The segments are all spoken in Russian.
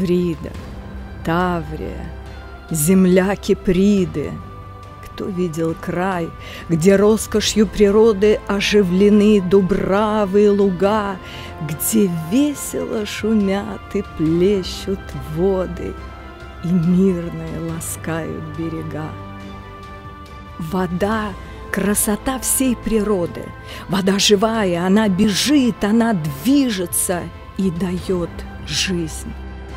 Таврида, Таврия, земля Киприды. Кто видел край, где роскошью природы оживлены дубравы и луга, где весело шумят и плещут воды, и мирные ласкают берега. Вода — красота всей природы. Вода живая, она бежит, она движется и дает жизнь.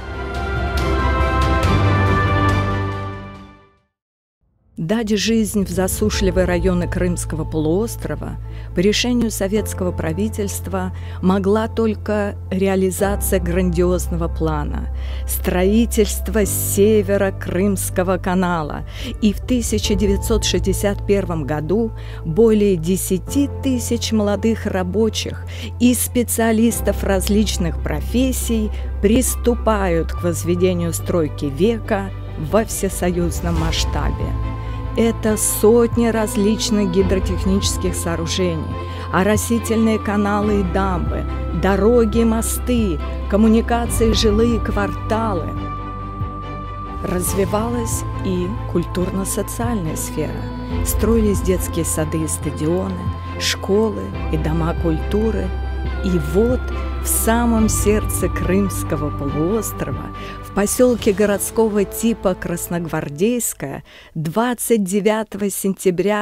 Дать жизнь в засушливые районы Крымского полуострова по решению советского правительства могла только реализация грандиозного плана – строительство с севера Крымского канала. И в 1961 году более 10 тысяч молодых рабочих и специалистов различных профессий приступают к возведению стройки века во всесоюзном масштабе. Это сотни различных гидротехнических сооружений, оросительные каналы и дамбы, дороги и мосты, коммуникации, жилые кварталы. Развивалась и культурно-социальная сфера. Строились детские сады и стадионы, школы и дома культуры. И вот в самом сердце Крымского полуострова, в поселке городского типа Красногвардейское, 29 сентября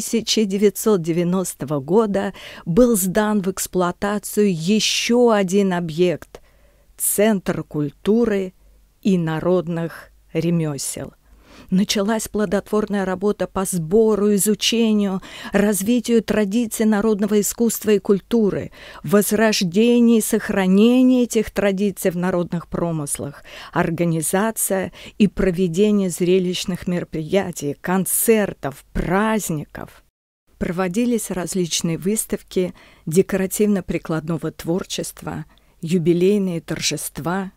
1990 года был сдан в эксплуатацию еще один объект – Центр культуры и народных ремесел. Началась плодотворная работа по сбору, изучению, развитию традиций народного искусства и культуры, возрождению и сохранению этих традиций в народных промыслах, организация и проведение зрелищных мероприятий, концертов, праздников. Проводились различные выставки декоративно-прикладного творчества, юбилейные торжества.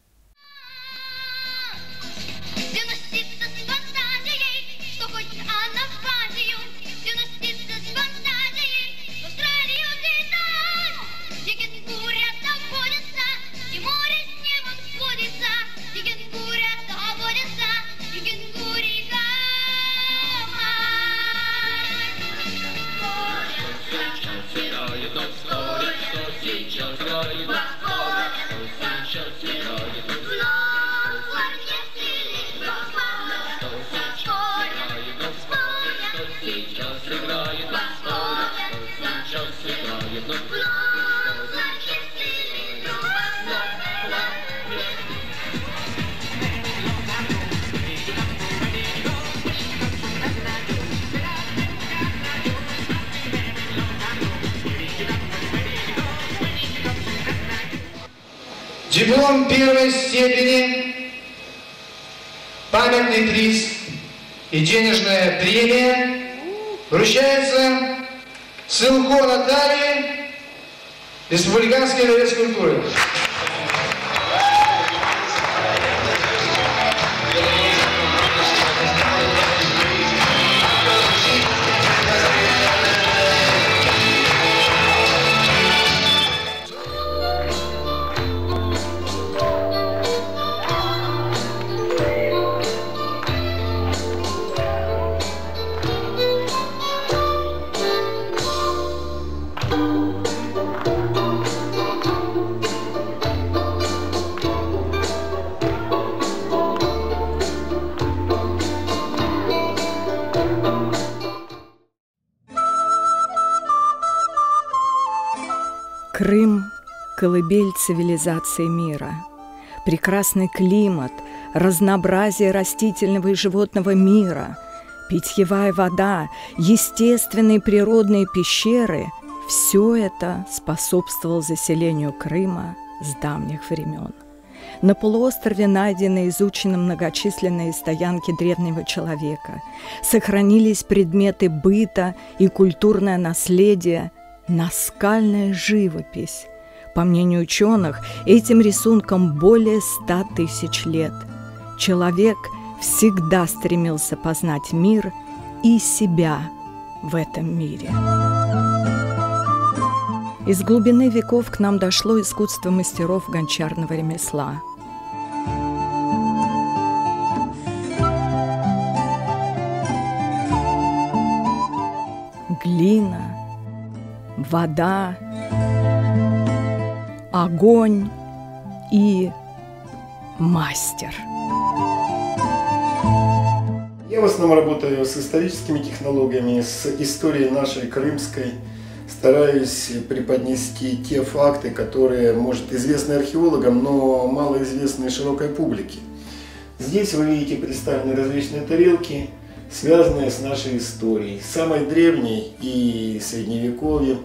Диплом первой степени, памятный приз и денежная премия вручается Сылко Наталье, Республиканский дворец культуры. Крым – колыбель цивилизации мира. Прекрасный климат, разнообразие растительного и животного мира, питьевая вода, естественные природные пещеры – все это способствовало заселению Крыма с давних времен. На полуострове найдены и изучены многочисленные стоянки древнего человека, сохранились предметы быта и культурное наследие, наскальная живопись. По мнению ученых, этим рисункам более 100 тысяч лет. Человек всегда стремился познать мир и себя в этом мире. Из глубины веков к нам дошло искусство мастеров гончарного ремесла. вода, огонь и мастер. Я в основном работаю с историческими технологиями, с историей нашей крымской. Стараюсь преподнести те факты, которые, может, известны археологам, но малоизвестны широкой публике. Здесь вы видите представлены различные тарелки, связанные с нашей историей, самой древней и средневековьем.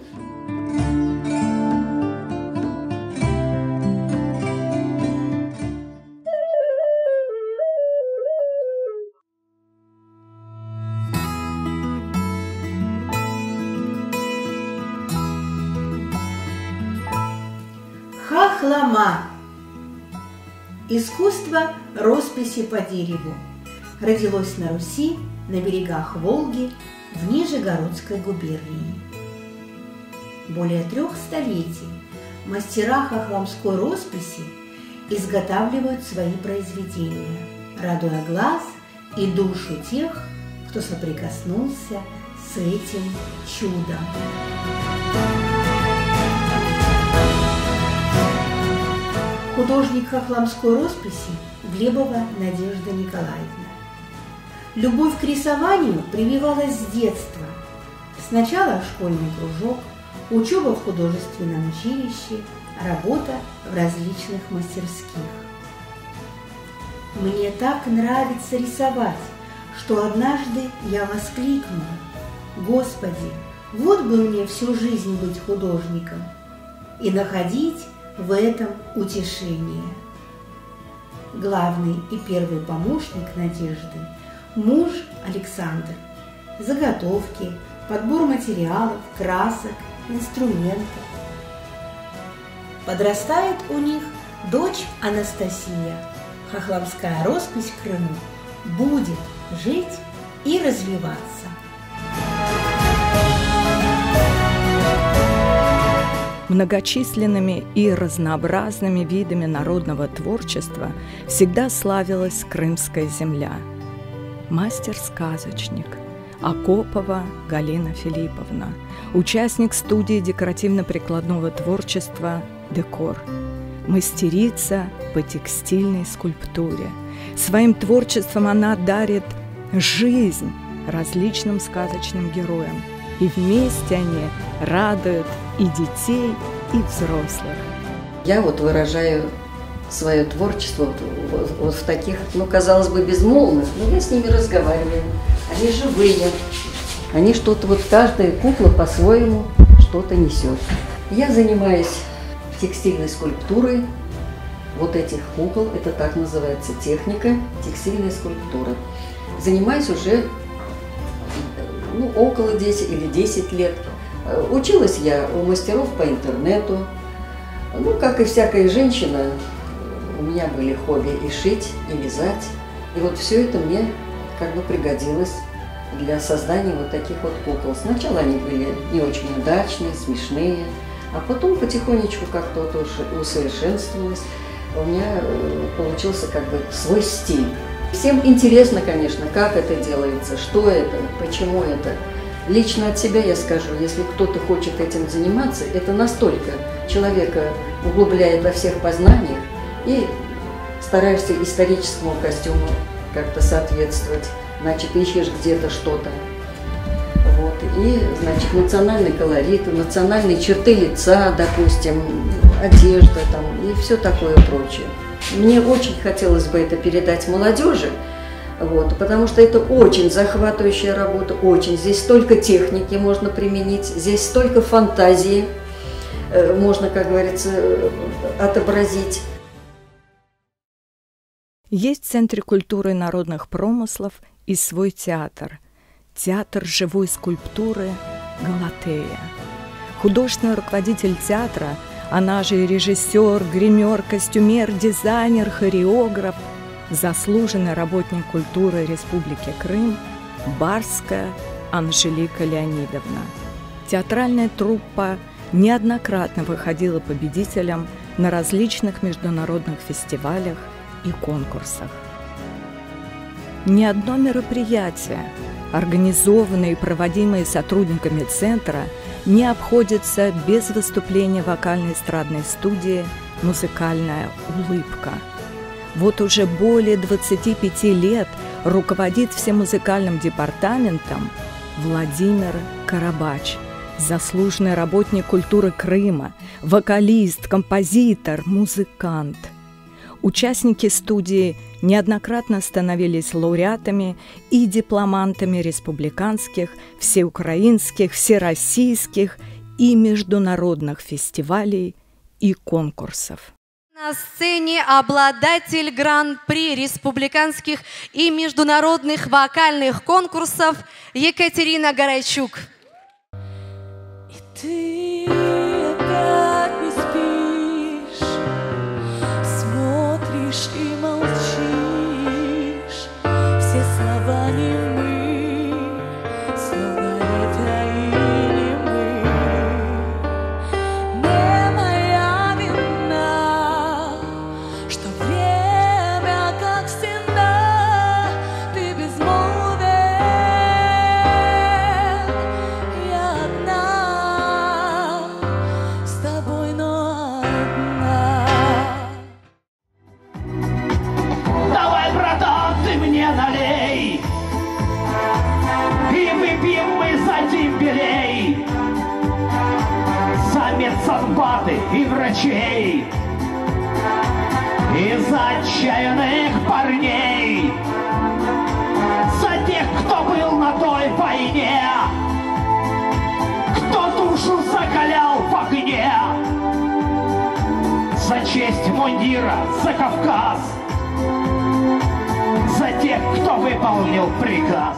Хохлома. Искусство росписи по дереву родилось на Руси, на берегах Волги, в Нижегородской губернии. Более 3 столетий мастера хохломской росписи изготавливают свои произведения, радуя глаз и душу тех, кто соприкоснулся с этим чудом. Художник хохломской росписи Глебова Надежда Николаевна. Любовь к рисованию прививалась с детства. Сначала школьный кружок, учеба в художественном училище, работа в различных мастерских. Мне так нравится рисовать, что однажды я воскликнула: «Господи, вот бы мне всю жизнь быть художником и находить в этом утешение». Главный и первый помощник Надежды – муж Александр. Заготовки, подбор материалов, красок, инструментов. Подрастает у них дочь Анастасия. Хохломская роспись в Крыму будет жить и развиваться. Многочисленными и разнообразными видами народного творчества всегда славилась крымская земля. Мастер-сказочник Акопова Галина Филипповна, участник студии декоративно-прикладного творчества «Декор», мастерица по текстильной скульптуре. Своим творчеством она дарит жизнь различным сказочным героям, и вместе они радуют и детей, и взрослых. Я выражаю свое творчество в таких, казалось бы, безмолвных, но я с ними разговариваю. Они живые, они что-то, каждая кукла по-своему что-то несет. Я занимаюсь текстильной скульптурой этих кукол, это так называется техника, текстильная скульптура. Занимаюсь уже около 10 или 10 лет. Училась я у мастеров по интернету. Как и всякая женщина, у меня были хобби и шить, и вязать. И все это мне пригодилось для создания таких кукол. Сначала они были не очень удачные, смешные, а потом потихонечку как-то усовершенствовалось. У меня получился свой стиль. Всем интересно, конечно, как это делается, что это, почему это. Лично от себя я скажу, если кто-то хочет этим заниматься, это настолько человека углубляет во всех познаниях, и стараешься историческому костюму как-то соответствовать, ищешь где-то что-то. И, национальный колорит, национальные черты лица, допустим, одежда и все такое прочее. Мне очень хотелось бы это передать молодежи, потому что это очень захватывающая работа, очень. Здесь столько техники можно применить, здесь столько фантазии можно, как говорится, отобразить. Есть в Центре культуры и народных промыслов и свой театр. Театр живой скульптуры «Галатея». Художественный руководитель театра, она же и режиссер, гример, костюмер, дизайнер, хореограф, заслуженный работник культуры Республики Крым Барская Анжелика Леонидовна. Театральная труппа неоднократно выходила победителем на различных международных фестивалях и конкурсах. Ни одно мероприятие, организованное и проводимое сотрудниками центра, не обходится без выступления вокальной эстрадной студии «Музыкальная улыбка». Вот уже более 25 лет руководит всем музыкальным департаментом Владимир Карабач, заслуженный работник культуры Крыма, вокалист, композитор, музыкант. Участники студии неоднократно становились лауреатами и дипломантами республиканских, всеукраинских, всероссийских и международных фестивалей и конкурсов. На сцене обладатель гран-при республиканских и международных вокальных конкурсов Екатерина Горайчук. И ты опять не спишь, смотришь и молчишь, все слова немы, словно это и не мы. Не моя вина, что время как стена, ты безмолвен, я одна с тобой, но одна. Давай, братан, ты мне налей, и выпьем мы за дембелей, за медсанбаты и врачей, и за отчаянных парней, за тех, кто был на той войне, кто душу закалял в огне, за честь мундира, за Кавказ, за тех, кто выполнил приказ.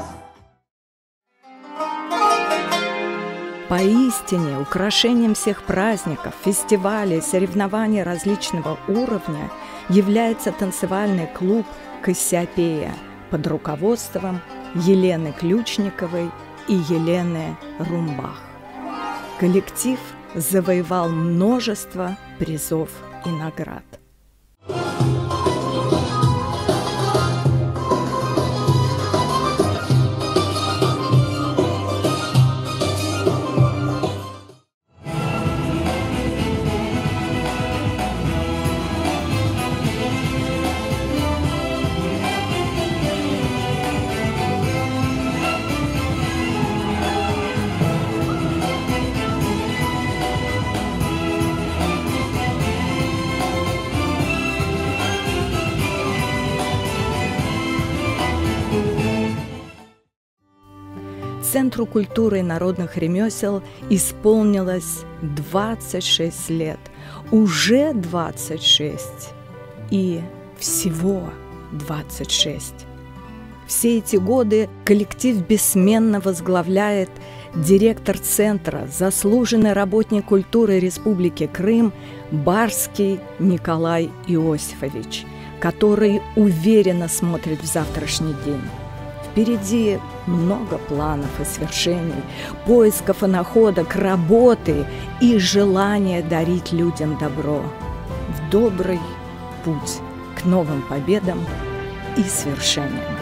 Поистине, украшением всех праздников, фестивалей, соревнований различного уровня является танцевальный клуб «Кассиопея» под руководством Елены Ключниковой и Елены Румбах. Коллектив завоевал множество призов и наград. Центру культуры и народных ремесел исполнилось 26 лет, уже 26 и всего 26. Все эти годы коллектив бессменно возглавляет директор центра, заслуженный работник культуры Республики Крым Барский Николай Иосифович, который уверенно смотрит в завтрашний день. Впереди много планов и свершений, поисков и находок, работы и желания дарить людям добро. В добрый путь к новым победам и свершениям.